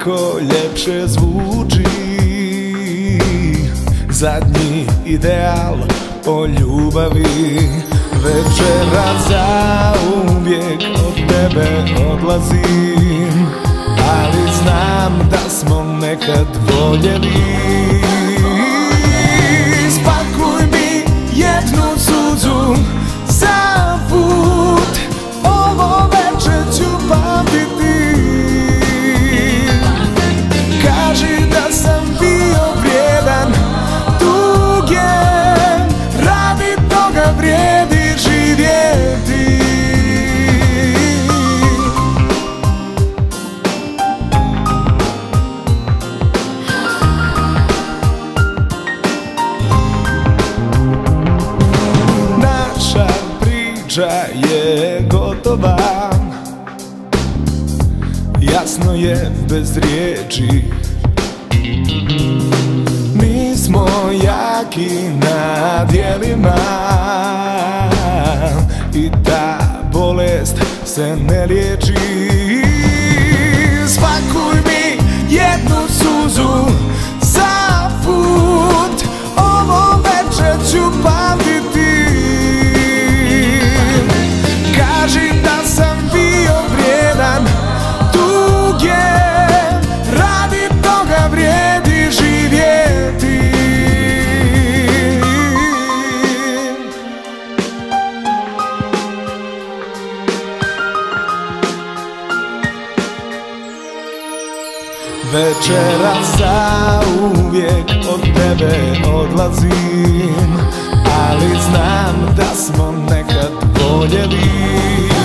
nekako ljepše zvuči. Zadnji ideal o ljubavi, večeras zauvijek od tebe odlazim, ali znam da smo nekad voljeli. Spakuj mi jednu suzu za put, ovo večer ću pamtiti. Kaži da sam bio vrijedan, tugen, radi toga vrijedi živjeti. Naša priča je gotova, jasno je bez riječi. Mi smo jaki na djelima i ta bolest se ne liječi. Spakuj mi jednu suzu za put, ovo večer ću pamtiti. Kaži da sam bio vrijedan, tugen, radi toga vrijedi živjeti. Večeras zauvijek od tebe odlazim, ali znam da smo nekad voljeli.